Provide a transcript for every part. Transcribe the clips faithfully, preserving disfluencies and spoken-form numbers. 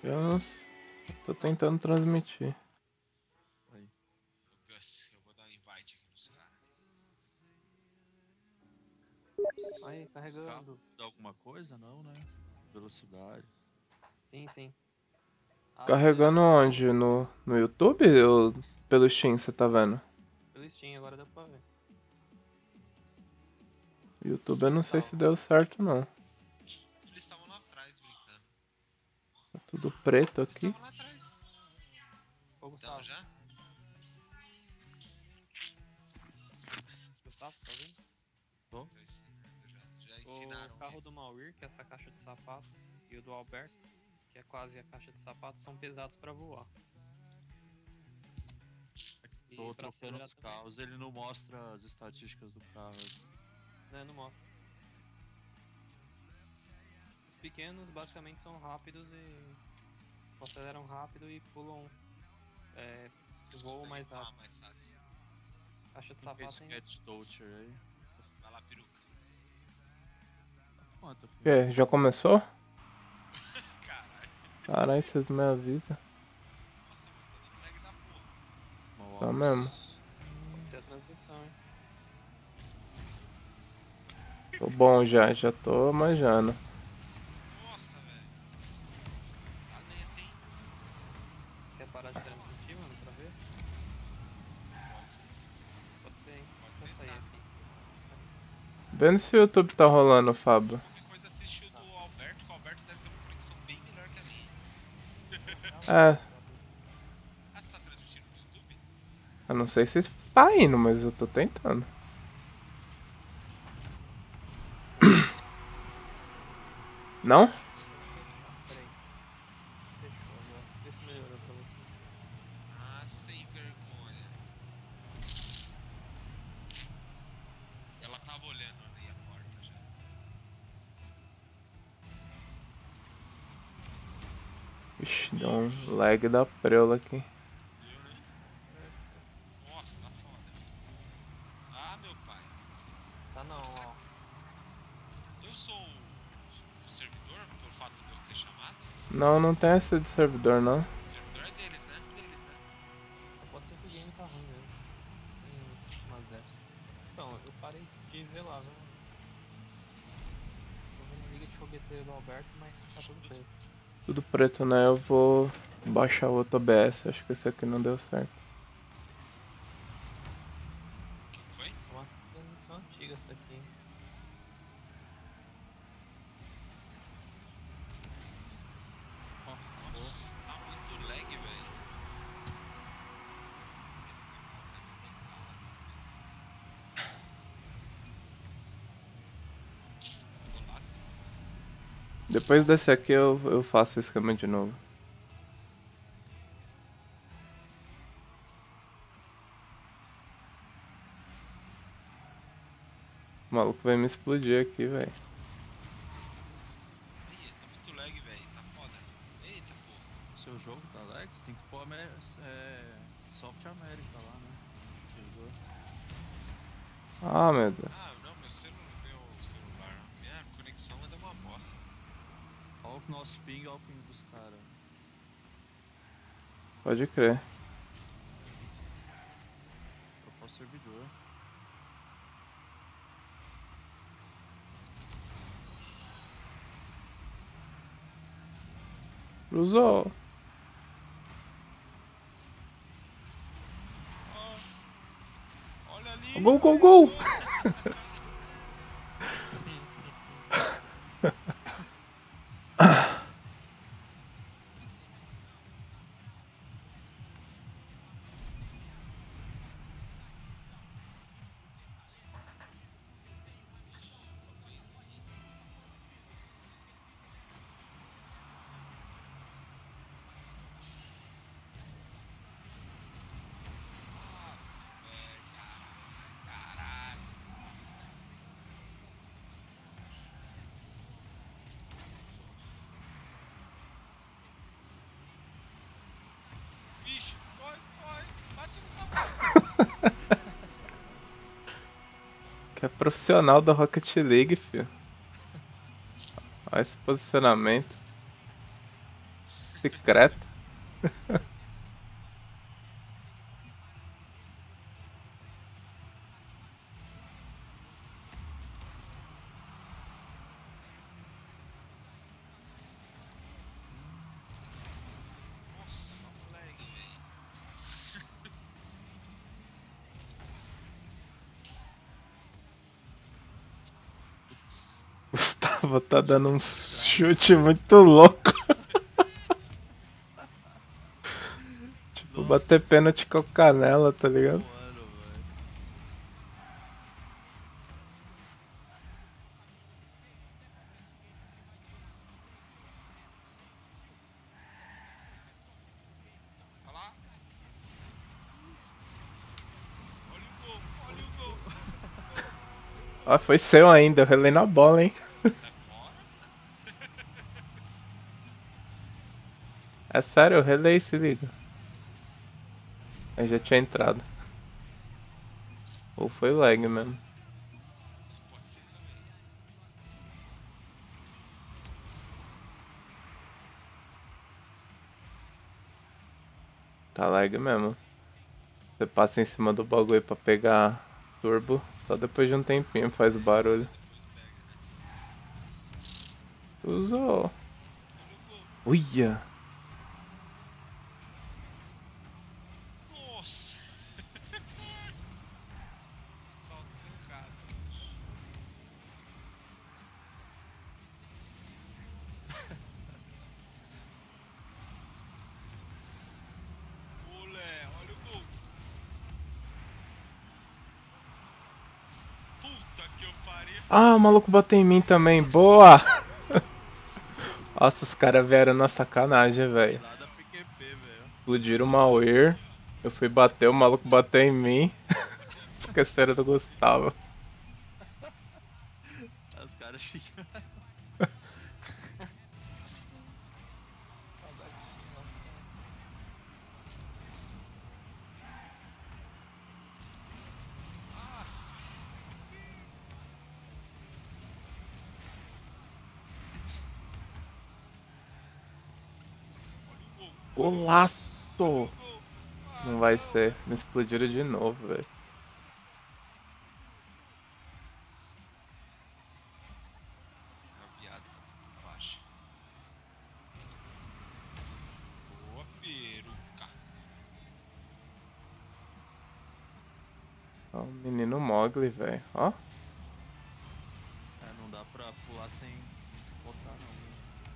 Eu não s- eu tô tentando transmitir. Aí. Ô Gus, eu vou dar um invite aqui nos caras. Aí, Os carregando. carros dá alguma coisa? Não, né? Velocidade. Sim, sim. Carregando Aceleração. onde? No, no YouTube ou pelo Steam você tá vendo? Pelo Steam, agora deu pra ver. YouTube eu não sei Tá. se deu certo não. Eles estavam lá atrás brincando. Tá tudo preto Eles aqui. estavam lá atrás. Ô, Gustavo. Então já? Gustavo, tá ouvindo? Tô? Tô ensinando já. Já O ensinaram carro eles. do Mauir, que é essa caixa de sapato, e o do Alberto, que é quase a caixa de sapato, são pesados pra voar. E Tô pra trocando acelerar os também. carros, ele não mostra as estatísticas do carro. Né, não mostra. Os pequenos basicamente são rápidos e aceleram rápido e pulam, é, Eles voam conseguem mais voar rápido. mais fácil. Caixa de Quem que é sapato esse tem. Cat Toucher aí? Vai lá, peruca. Quanto, filho? É, já começou? Caralho. Caralho, vocês não me avisam. Nossa, mano, tá dando lag da porra. Mal Tá alto. mesmo. Pode ser a transmissão, hein? Tô bom já, já tô manjando. Nossa, velho. Tá lento, hein? Quer parar de transmitir, mano, pra ver? Pode ser. Pode ser, hein? Pode Vou sair tentar. aqui. Vendo se o YouTube tá rolando, Fábio. Qualquer coisa assiste o do Alberto, que o Alberto deve ter uma conexão bem melhor que a minha. É, Ah, você tá transmitindo no YouTube? eu não sei se tá indo, mas eu tô tentando. Não? Peraí. Fechou agora. Vê se melhorou pra você. Ah, sem vergonha. Ela tava olhando ali a porta já. Ixi, deu um lag da preula aqui. Viu, né? Nossa, tá foda. Ah, meu pai. Tá não, Será ó. Eu sou o, o servidor, pelo fato de eu ter chamado? Não, não tem essa de servidor não. O servidor é deles, né? Deles, né? Só pode ser que o game tá ruim mesmo. Tem umas dessas. Então, eu parei de ver lá, viu? Tô vendo a liga de fogueteiro do Alberto, mas tá tudo preto. Tudo preto, né? Eu vou baixar outro O B S. Acho que esse aqui não deu certo. O que que foi? É uma transmissão antiga essa aqui, hein? Nossa, tá muito lag, velho. Golaço. Depois desse aqui eu, eu faço o esquema de novo. O maluco vai me explodir aqui, velho. Ih, tá muito lag, velho. Tá foda. Eita, porra. O seu jogo tá lag? Você tem que pôr Amé- é, Soft América lá, né? Servidor. Ah, meu Deus. Ah, não, meu celular, meu celular. Minha conexão anda uma bosta. Olha o nosso ping, olha o ping dos caras. Pode crer. Trocar o servidor. Cruzou. Ó, olha ali. Gol, gol, olha gol. o gol. Caralho. Vixe, corre, corre. Bate nessa porra. Que é profissional da Rocket League, filho. Olha esse posicionamento. Secreto. Nossa, moleque, velho. Putz. Gustavo tá dando um chute muito louco. Tipo, bater pênalti com a canela, tá ligado? Voando, velho. Olha lá. Olha o gol, olha o gol. Ó, foi seu ainda, eu relei na bola, hein? Sai fora, mano. É sério, eu relei, se liga. Aí já tinha entrado. Ou foi lag mesmo. Pode ser também. Tá lag mesmo. Você passa em cima do bagulho pra pegar turbo, só depois de um tempinho faz barulho. Depois pega, né? Usou. Olha o gol. Uia! Nossa. Salto trancado. Olé, olha o gol. Puta que eu pariu. Ah, o maluco bateu em mim também. Boa! Nossa, os caras vieram na sacanagem, velho. Lá da P Q P, velho. Explodiram o Mauer. Eu fui bater, o maluco bateu em mim. Esqueceram do Gustavo. Os caras ficam. Saudade de nossa. Ah, olha o gol. Golaço! Gol. Ah, Não vai ser. Me explodiram de novo, velho. É viado, bateu por baixo. Boa, peruca. Ó, o menino Mogli, velho. Ó. É, não dá pra pular sem botar, não. Né?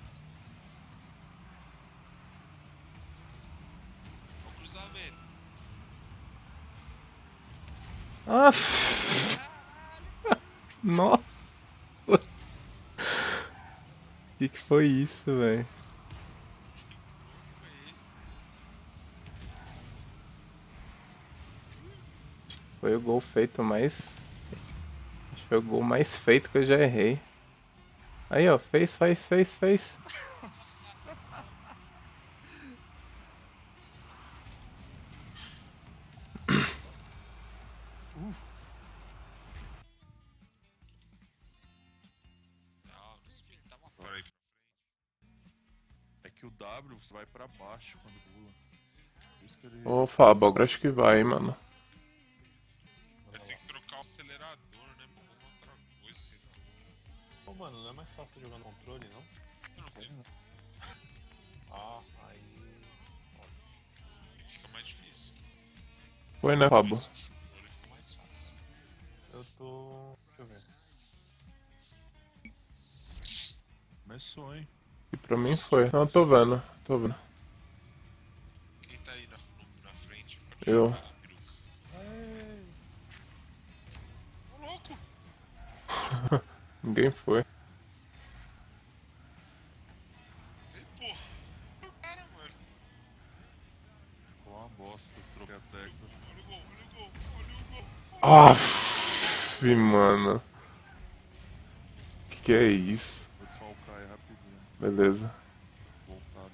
Olha o cruzamento. Ah, nossa! Que que foi isso, velho? Como foi esse? Foi o gol feito mais. Acho que foi o gol mais feito que eu já errei. Aí, ó, fez, faz, fez, fez. Não, o spin tava fora aí pra frente. É que o W você vai pra baixo quando pula. Por isso que ele. Ô, Fábio, agora acho que vai, mano. Mas tem que trocar o acelerador, né? Pô, vamos outra coisa. Pô, mano, não é mais fácil jogar no controle, não? Não, porque Ah, aí. fica mais difícil. Foi, né, Fábio? Esse controle fica mais fácil. Eu tô. Deixa eu ver. Começou, hein? E pra mim foi. Não, tô vendo, tô vendo. Quem tá aí na, no- na frente? Pra quem Eu. vai dar peruca? Ô, louco! Ninguém foi. Ei, porra! O cara, mano. Ficou uma bosta, troquei a tecla. Olha o gol, olha o gol, olha o gol. Aff, mano. Que que é isso? Vou desfalcar aí rapidinho. Beleza. Voltado.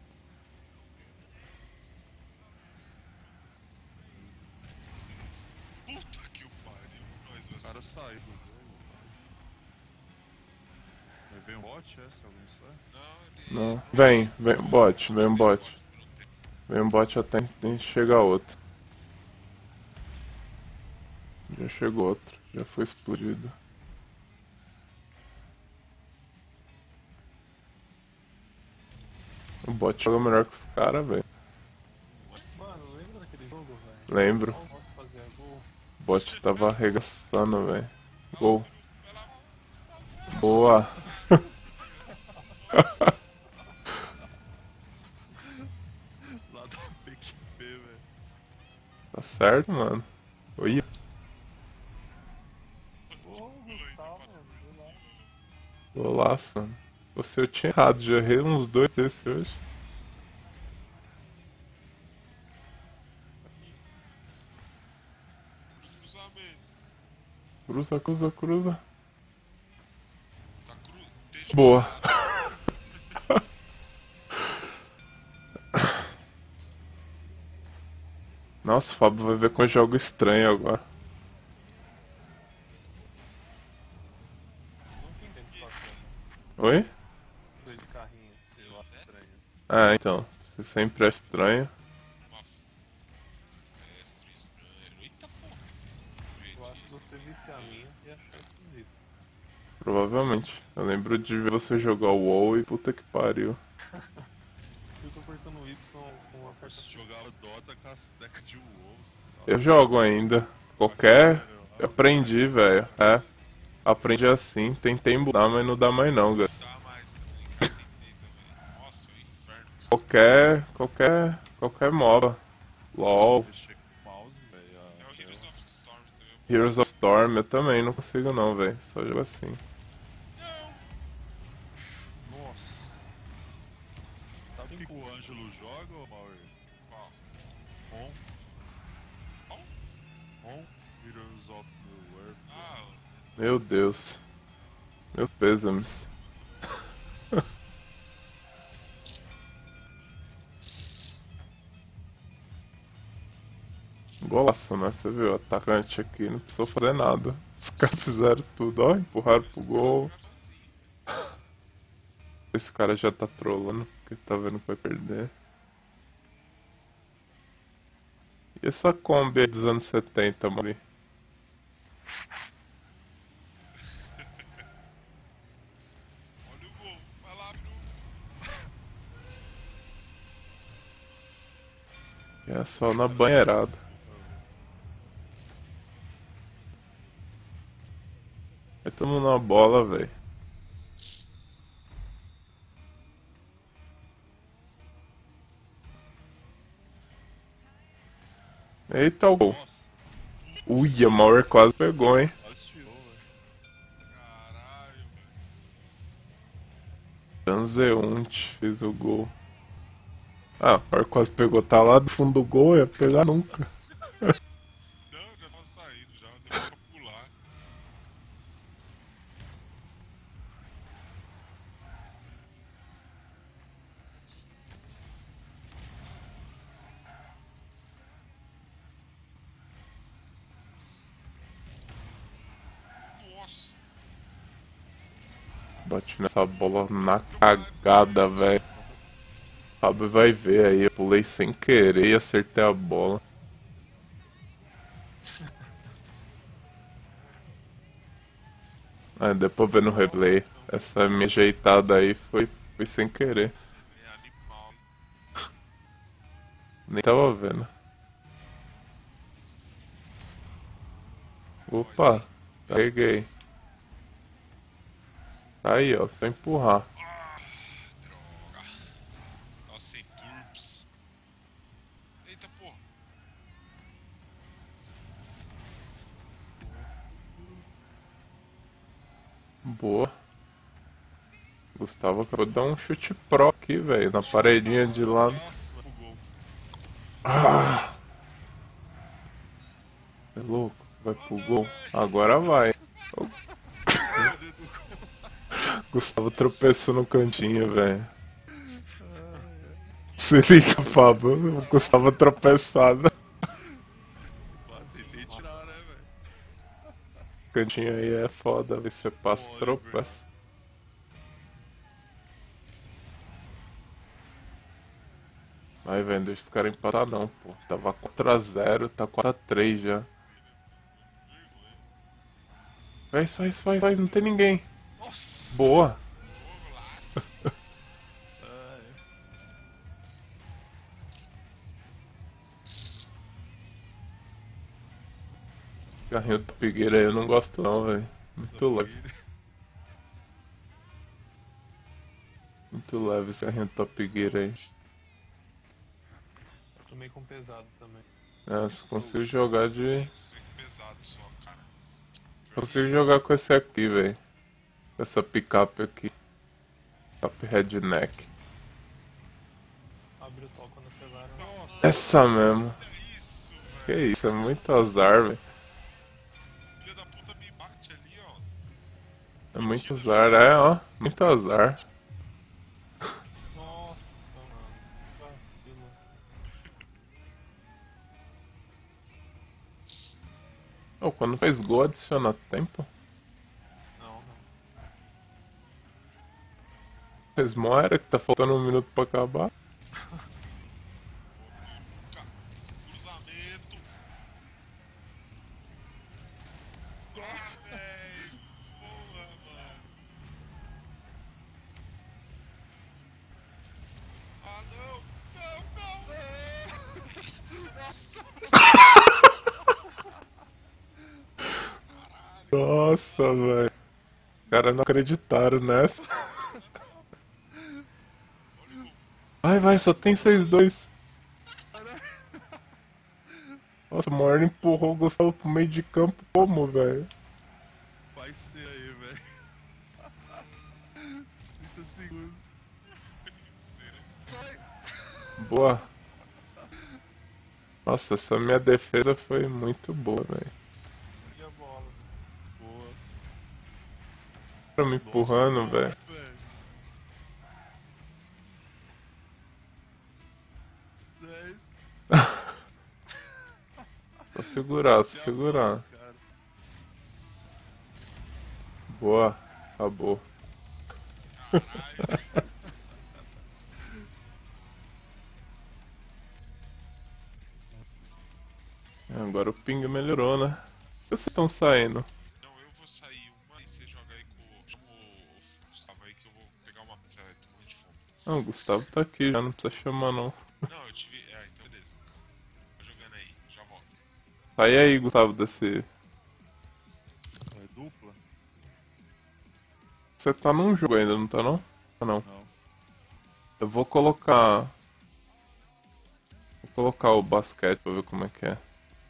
Puta que o pariu. Nós, O vai cara saiu do jogo. Vai ver Vem um bot, é? Se alguém souber. Não, ele. Não. Vem, vem bot, vem um bot. Vem um bot até que chega outro. Já chegou outro, já foi explodido. O bot joga melhor que os caras, velho. Mano, lembra daquele jogo, velho? Lembro. Qual bot fazia gol? O bot tava arregaçando, velho. Gol. Vai lá, Gustavo. Boa. Lá da P Q P, velho. Tá certo, mano. Oi. Ô, Gustavo, do lado. Golaço, mano. Você eu tinha errado, já errei uns dois desses hoje. Cruzamento. Cruza, cruza, cruza. Tá cru. Deixa Boa. cruzado. Nossa, o Fábio vai ver com jogo estranho agora. Nunca entendo essa cena. Oi? Dois carrinhos, sei lá, estranho. Ah, então. Você sempre é estranho. Uma mestre estranho. Eita porra. Eu acho que você visse a minha e achou esquisito. Provavelmente. Eu lembro de ver você jogar o WoW e puta que pariu. Eu tô apertando o Y com uma certa... Você jogava Dota com as decks de WoW. Eu jogo ainda. Qualquer. Eu aprendi, velho. É. Aprendi assim. Tentei mudar, mas não dá mais não, galera. Dá mais também. Que eu tentei também. Nossa, é um inferno. Qualquer. Qualquer. Qualquer MOBA. LOL. Mexer com o mouse, velho. É o Heroes of Storm também. Heroes of Storm eu também não consigo não, velho. Só jogo assim. Não. Nossa. Sabe o que que o Ângelo joga, ô Mauer? Qual? On. Qual? On. Heroes of the World. Ah, Meu Deus. Meus pêsames. Golaço, né? Você viu? O atacante aqui não precisou fazer nada. Os caras fizeram tudo, ó. Empurraram pro gol. cartãozinho. Esse cara já tá trolando, porque tá vendo que vai perder. E essa Kombi aí dos anos setenta, mano? Olha o gol. Vai lá, Bru. É só na banheirada. Aí todo mundo na bola, velho. Eita o gol. Nossa, Ui, a Mauer quase pegou, hein? quase tirou, velho. Caralho, velho. Transeunte fez o gol. Ah, o Mauer quase pegou. Tá lá do fundo do gol, ia pegar nunca. Não, já tava saindo já. Deu pra pular. Nossa. Bate nessa bola na cagada, velho. Fábio vai ver aí, eu pulei sem querer e acertei a bola. Ah, deu pra ver no replay. Essa minha ajeitada aí foi, foi sem querer. É animal. Nem tava vendo. Opa, peguei. Aí, ó, só empurrar. Ah, droga. Nossa, sem turps. Eita porra. Boa. Gustavo acabou de dar um chute pro aqui, velho, na paredinha de lado. Nossa, pro gol. Ah! É louco? Vai pro gol? Agora vai. O Gustavo tropeçou no cantinho, velho. Se liga, Fábio. O Gustavo tropeçado. Tentei tirar, né, velho? Cantinho aí é foda, aí você passa e Oliver. tropeça. Vai, velho, deixa os caras empatar não, pô. Tava quatro a zero, tá quatro a três já. Faz, faz, faz, faz, não tem ninguém. Nossa! Boa. Golaço! Ai, Carrinho do Pigueira aí eu não gosto não, velho. Muito leve. Muito leve esse carrinho do Top Gear aí. Eu tomei com pesado também. É, só consigo jogar de... Sei que pesado só, cara. Consigo jogar com esse aqui, velho. Com essa picape aqui. Picape redneck. Abre o toque quando acelera. Nossa! Essa mesmo. É isso, Que velho! isso, é muito azar, velho. Filha da puta me bate ali, ó. É muito azar, é, ó. Muito azar. Nossa, mano. Vacilo. Oh, quando faz gol adiciona tempo. Não, não. Fez mó era que tá faltando um minuto pra acabar. Cruzamento. Ah, velho! Porra, mano! Ah, não! Não, não! Nossa, velho. Os caras não acreditaram nessa. Vai, vai, só tem seis dois. Nossa, o Maior empurrou o Gustavo pro meio de campo como, velho? vai ser aí, velho. trinta segundos. Boa. Nossa, essa minha defesa foi muito boa, velho. E a bola? Boa. Tá me empurrando, velho. Velho. dez. Só segurar, só segurar. Cara. Boa. Acabou. Caralho! Agora o ping melhorou, né? Por que vocês estão saindo? Não, eu vou sair uma e você joga aí com o. Chama o Gustavo aí que eu vou pegar uma pizza. Eu tô morrendo de fome. Ah, o Gustavo tá aqui, já não precisa chamar não. Não, eu tive. É, então beleza. Tô jogando aí, já volto. Sai aí, Gustavo, desse... É dupla? Você tá num jogo ainda, não tá não? Ah, não. Não. Eu vou colocar... Vou colocar o basquete pra ver como é que é.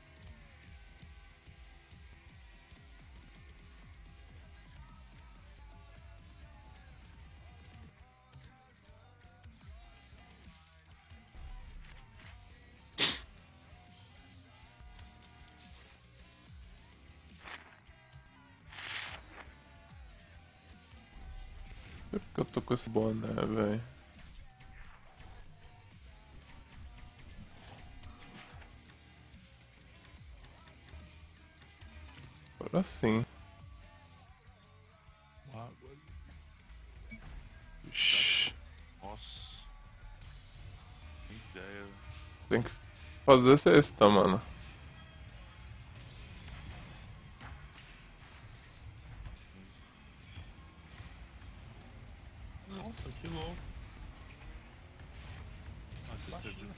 Por que eu tô com esse boné, velho? Agora sim. Água. Shhh. Nossa. Que ideia, velho. Tem que fazer cesta, mano. Nossa, que louco. Nossa, você viu?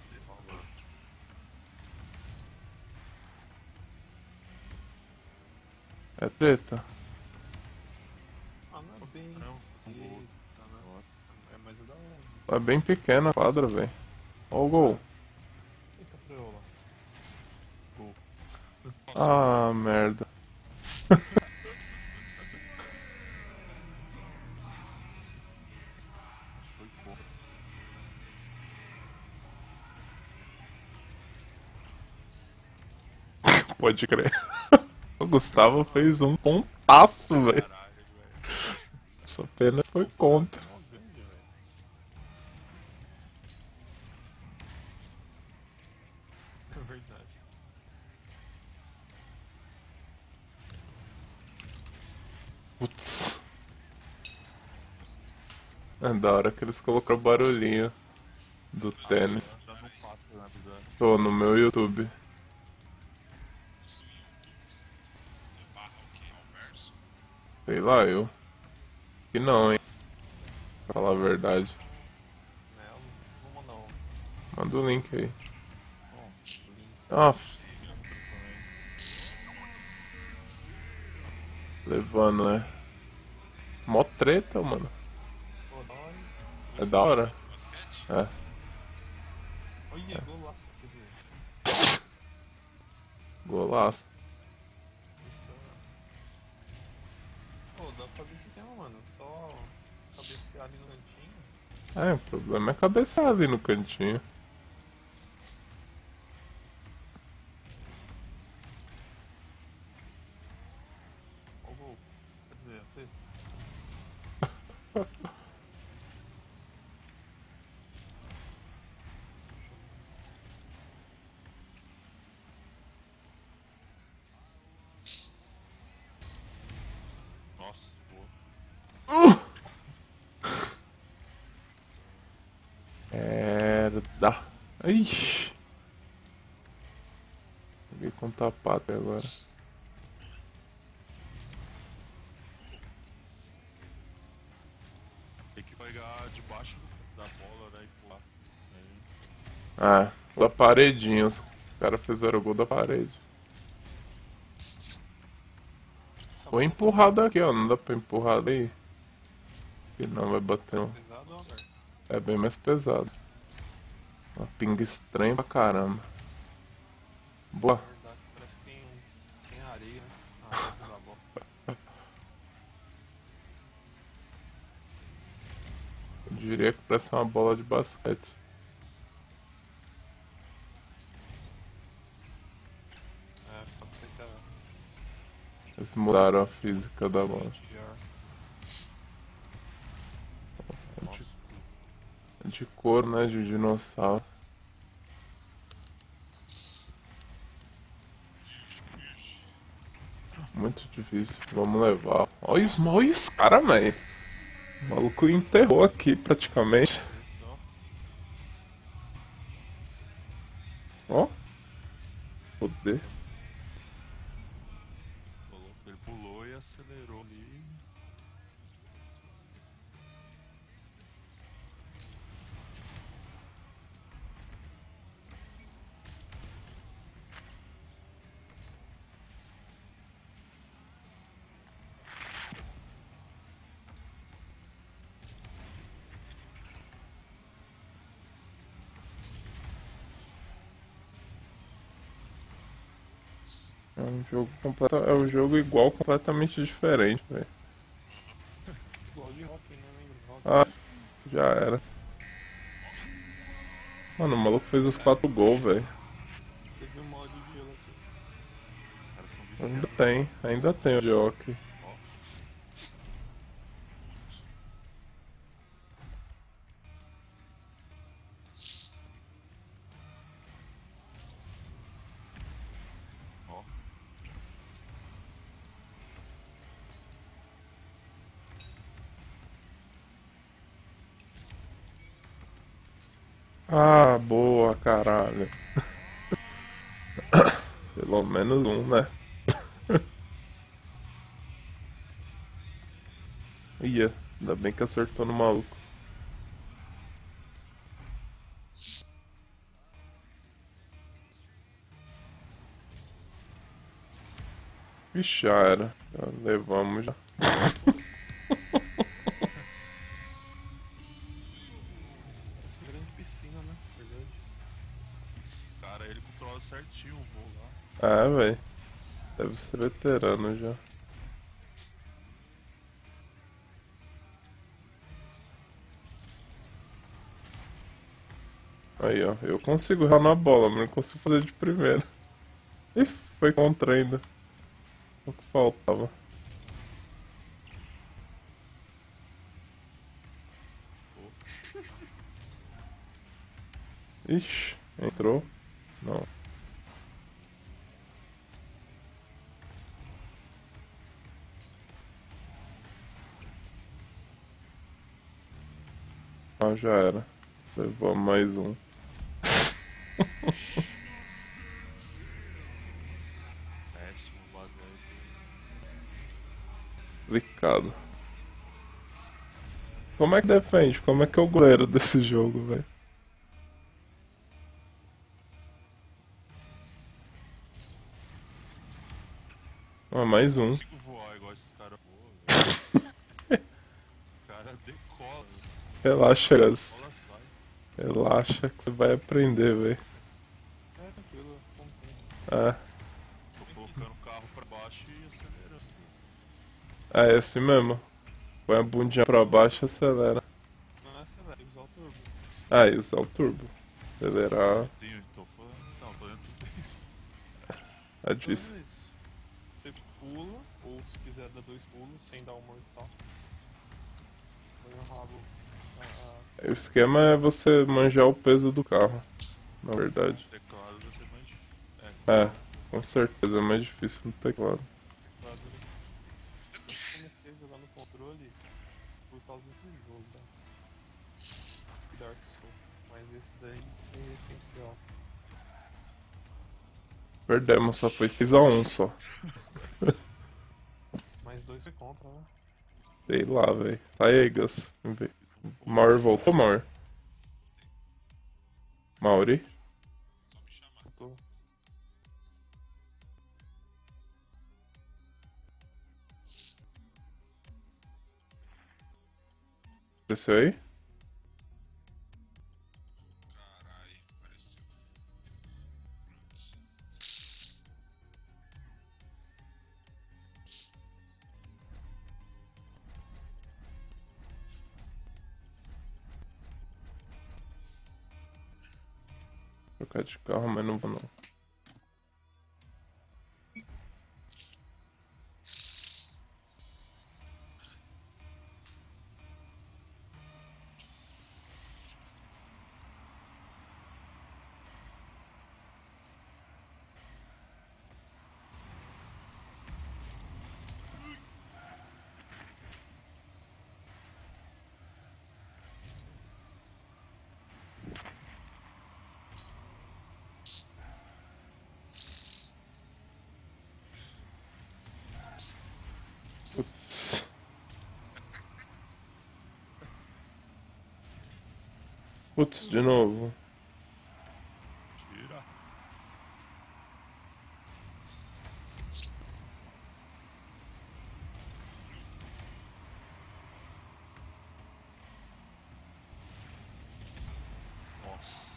É treta. Ah, não é bem. Não, um gol. Eita, né? É mais da hora. É bem pequena a quadra, velho. Ó o gol. Eita, preola. Gol. Ah, merda. Foi bom. Pode crer. O Gustavo fez um pontaço, velho. Caralho, velho. Só pena foi contra. Mó grande, velho. É verdade. Putz. É da hora que eles colocaram o barulhinho do tênis. Tá no não faço na vida. Tô no meu YouTube. Isso no YouTube. É barra o que? Alverso? Sei lá, eu. Que não, hein? Pra falar a verdade. Né, eu não vou mandar um. Manda o link aí. Bom, link Ah, também. levando, né? Mó treta, mano. Pô, da hora, hein? É da hora. Basquete? É. Olha, golaço, quer dizer. Golaço. Pô, dá pra fazer esse esquema, mano. Só cabecear ali no cantinho. É, o problema é cabeçar ali no cantinho. Ó o gol. Quer dizer, você. Nossa, boa. Merda. Ixi. Peguei com tapado agora. Tem que pegar debaixo da bola, né? E pular. Aí, Ah, da paredinha. Os caras fizeram o gol da parede. Essa Ou bola empurrado aqui, ó. Não dá pra empurrar daí. Que não vai bater. tá Não. pesado ou aberto? É bem mais pesado. Uma pinga estranha pra caramba. Boa. Na verdade, parece que tem, tem areia, né? Na volta da bola. Eu diria que parece uma bola de basquete. É, pode ser que a Eles mudaram a física da bola. gente já. É nossa, de, é de couro, né? De dinossauro. Muito difícil. Vamos levar. Olha os, olha os caras, velho. O maluco enterrou aqui praticamente. Então, Ó. Poder. pulou. Ele pulou e acelerou ali. É um jogo completa, é um jogo igual, completamente diferente, velho. igual de hockey, né? Lembra? Hockey. Ah, já era. Mano, o maluco fez os quatro gols, velho. Teve um mod de gelo aqui. Os caras são Ainda viciados. tem, ainda tem o de hockey. Ó, ó. Ah, boa, caralho. Pelo menos um, né? Ia, ainda bem que acertou no maluco. Ixi, já era. Já levamos já. Grande piscina, né? Verdade. Esse cara, ele controla certinho o voo lá. Ah, velho. Deve ser veterano já. Aí, ó. Eu consigo errar na bola, mas não consigo fazer de primeira. Ih, foi contra ainda. O que faltava. Ixi, entrou? Não. Ah, já era. Levou mais um. Péssimo baseado. Complicado. Como é que defende? Como é que é o goleiro desse jogo, velho? Ah, mais um. Não consigo voar igual esses caras voam, velho. Os caras decolam. Relaxa, Gus. Bola sai. Relaxa que você vai aprender, velho. É tranquilo, com o tempo. Ah, Tô colocando o carro pra baixo e acelerando. ah, é assim mesmo. Põe a bundinha pra baixo e acelera. Não é acelera, usa o turbo. Ah, e usar o turbo. Acelerar Tenho, tô falando. Não, tô dentro disso. é difícil. Fazendo isso. Você pula, ou se quiser dar dois pulos sem dar um mortal. Põe o rabo. ah, O esquema é você manjar o peso do carro, na verdade. Teclado vai ser mais difícil. É, com certeza é mais difícil no teclado. ah, teclado, né? Eu comecei a jogar no controle por causa desse jogo, tá? Dark Souls. Mas esse daí é essencial. Perdemos, só foi seis a um só. Mais dois foi contra, né? Sei lá, velho. Sai aí, Gus. Vamos ver. Mauri voltou, Mauri? Mauri? Só me chamar. Eu tô. Desceu aí? Carai, apareceu. Pronto. Trocar de carro, mas não vou não. Putz. Putz, de novo. Tira. Nossa.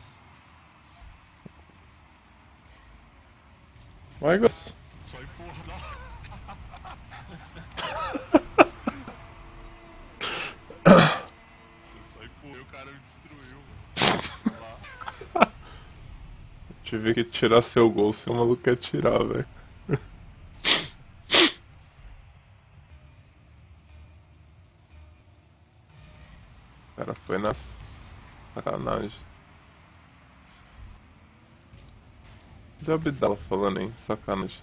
Vai, Gus. Só empurra, não. Eu só empurrei, o cara me destruiu, mano. Olha lá. Tive que tirar seu gol, se o maluco quer tirar, velho. O cara foi na sacanagem. De Abdala falando em sacanagem.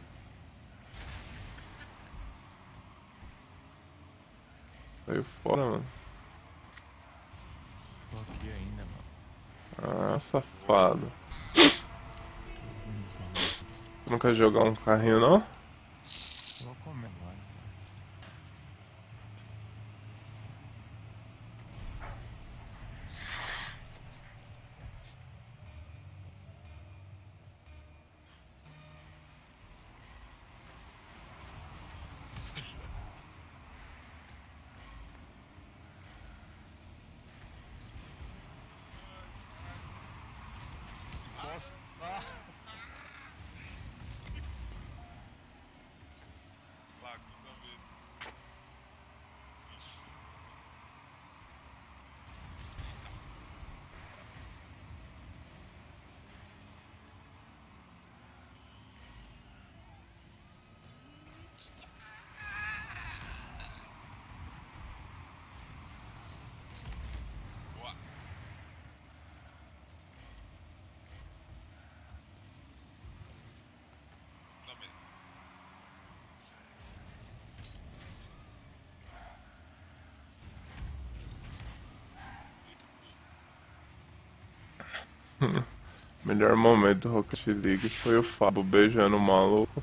Saiu fora, mano. Tô aqui ainda, mano. Ah, safado. Tu não quer jogar um carrinho, não? Vou comer mais. Nossa. Ah. Lá, cruza vez. Ixi. Boa. Também. Eita, pô. Melhor momento do Rocket League foi o Fábio beijando o maluco.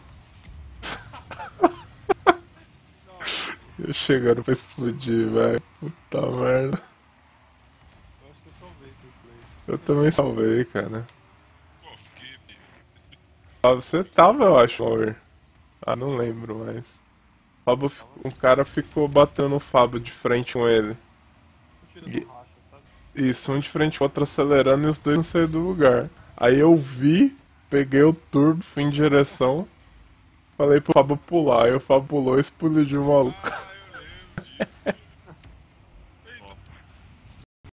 Eu chegando pra explodir, velho. Puta merda. Eu acho que eu salvei esse play. Eu também salvei, cara. Pô, fiquei. Ah, você tava, eu acho, Power. Ah, não lembro mais. Fábio, fi- um cara ficou batendo no Fábio de frente com ele. Eu tiro E- do racha, sabe? Isso, um de frente com o outro acelerando e os dois não saíram do lugar. Aí eu vi, peguei o turbo, fui em direção, falei pro Fábio pular. Aí o Fábio pulou e explodiu o maluco. Ah, eu lembro disso.